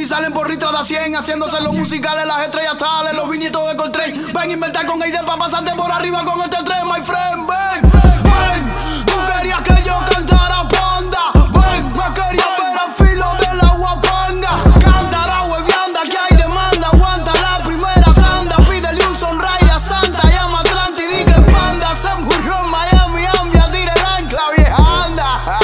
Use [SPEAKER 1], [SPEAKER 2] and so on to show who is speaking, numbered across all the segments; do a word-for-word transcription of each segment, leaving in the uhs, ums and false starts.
[SPEAKER 1] Y salen por ritra de a cien, haciéndose los musicales, las estrellas tales, los viñetos de Coltrane. Ven a inventar con Aiden pa' pasarte por arriba con este tren, my friend. Ven, ven, tú querías que yo cantara panda. Ven, me querías ver al filo de la guapanga. Cantará huevianda que hay demanda. Aguanta la primera tanda, pídele un sonride a Santa. Llama a Atlanta y di que panda se murió en Miami. Ambia, tire el ancla, vieja anda.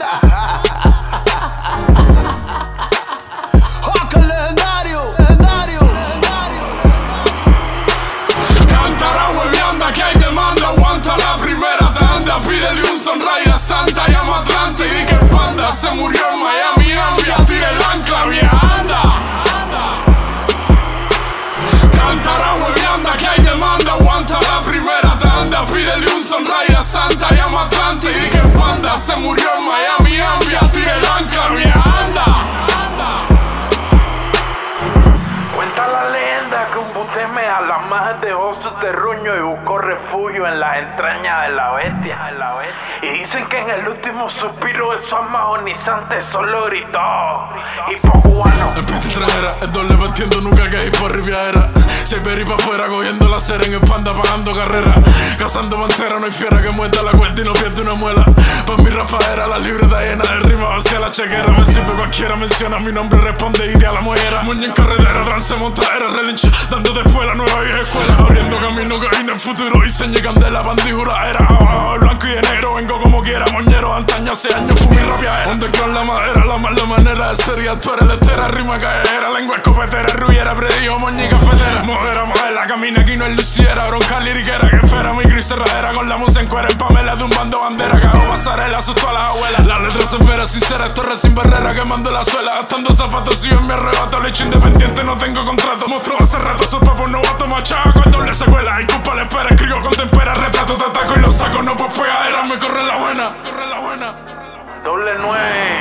[SPEAKER 2] Pídele un sonride a Santa, llama a Atlanta y di que panda se murió en Miami. Ambia, tira el ancla, vieja anda. Cantará huevianda que hay demanda, aguanta la primera tanda. Pídele un sonride a Santa, llama a Atlanta y di que panda se murió en Miami. Ambia, tira el ancla, vieja anda.
[SPEAKER 3] Cuenta la leyenda que un buteme a la más dejó su terruño y buscó refugio en las entrañas de la bestia. Y dicen que en el último suspiro de su alma agonizante solo gritó hipo cubano.
[SPEAKER 2] El pista extranjera, el doble batiendo nunca que hipo riviera. Se ve pa' afuera cogiendo la cera en el panda pagando carrera. Cazando pantera, no hay fiera que muerta la cuenta y no pierde una muela. Pa' mi rapadera, la libreta llena de rima hacia la chequera. Me sirve cualquiera, menciona mi nombre, responde y te a la mollera. Moña en carretera, trance montadera, relincha, dando después la nueva vieja escuela. Abriendo camino que viene el futuro, diseño y candela, bandijura era. Abajo, blanco y de negro, vengo como quiera, moñero, antaño hace años fui mi rapiadera. Underground la madera, la mala manera de ser y actuar, el estera, rima callejera, lengua escopetera, rubiera, predijo, moña y cafetera. Modera, modela, camina aquí no es luciera, bronca liriquera que espera mi gris cerradera. Con la musa en cuera en Pamela de un bando bandera, que hago pasarela, asustó a las abuelas. Las letras son veras, sinceras, torres sin barrera, quemando la suela, gastando zapatos y yo en mi arrebato. Lecho independiente, no tengo contrato, monstruo hace rato, soy papo novato, machaco, el doble secuela, y culpa le espera, escribo con tempera, retrato, te ataco y lo saco, no por pegadera, me corre la buena, corre la buena.
[SPEAKER 3] Doble nueve,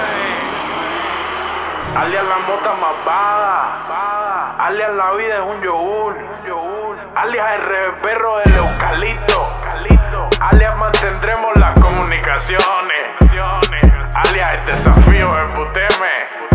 [SPEAKER 3] alias la mota más vaga, alias la vida es un yogur, alias el reverberro del eucalipto, alias mantendremos las comunicaciones, alias el desafío del buteme.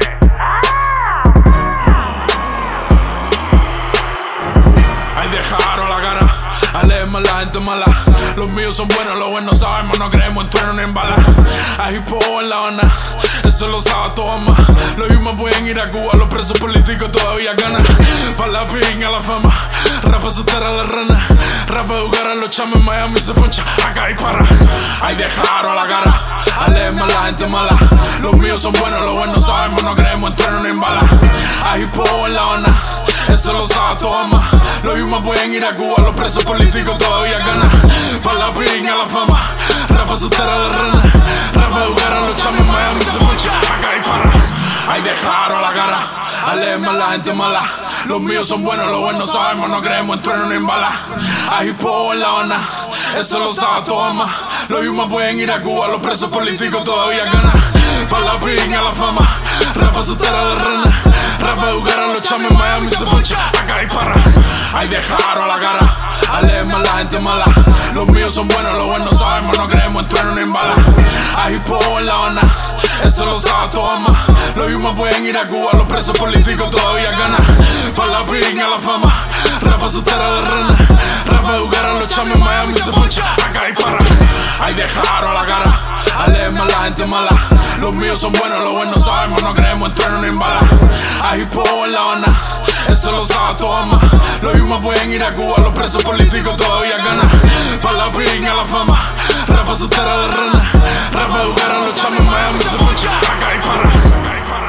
[SPEAKER 2] Ahí dejaron la cara, a leerme la gente mala. Los míos son buenos, los buenos sabemos, no creemos en trueno ni en bala. Hay hipo en La Habana, eso lo sabe todo más. Los yumas pueden ir a Cuba, los presos políticos todavía ganan. Pa' la pinga la fama, rapa asustar a la rana. Rapa educar a los chamos en Miami se poncha, acá hay para. Ahí dejaron la cara, a leerme la gente mala. Los míos son buenos, los buenos sabemos, no creemos en trueno ni en bala. Hay hipo en La Habana, eso lo sabe todo más. Los yumas pueden ir a Cuba, los presos políticos todavía ganan. Pa' la pinga la fama, rapa asustar a la rana. Rapa educar a los chamos en Miami se poncha, acá hay para. Ahí dejaron la cara, a leerme la gente mala. Los míos son buenos, los buenos sabemos, no creemos en trueno ni en bala. Hay hipo en La Habana, eso lo sabe todo más. Los yumas pueden ir a Cuba, los presos políticos todavía ganan. Pa' la pinga la fama, rapa asustar a la rana. Rapa educar a los chamos en Miami se poncha, acá hay para. Ahí dejaron la cara, a leerme la gente mala. Los míos son buenos, los buenos sabemos, no creemos en trueno ni en bala. Hay hipo en La Habana, eso lo sabe todo más. Los yumas pueden ir a Cuba, los presos políticos todavía ganan. Pa' la pinga la fama, rapa asustar a la rana. Rapa educar a los chamos en Miami se poncha, acá hay para. Ahí dejaron la cara, a leerme la gente mala. Los míos son buenos, los buenos sabemos, no creemos en trueno ni en bala. Hay hipo en La Habana, eso lo sabe todo más. Los yumas pueden ir a Cuba, los presos políticos todavía ganan. Pa' la pinga la fama, rapa asustar a la rana. Rapa educar a los chamos en Miami se poncha, acá hay para.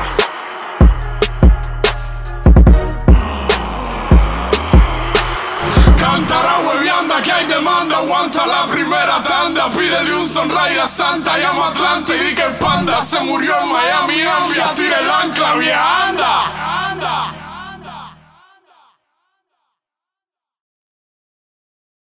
[SPEAKER 2] Cantará huevianda que hay demanda, aguanta la primera tanda. Pídele un sonride a Santa, llama a Atlanta y di que panda se murió en Miami. Ambia, tira el ancla, vieja anda.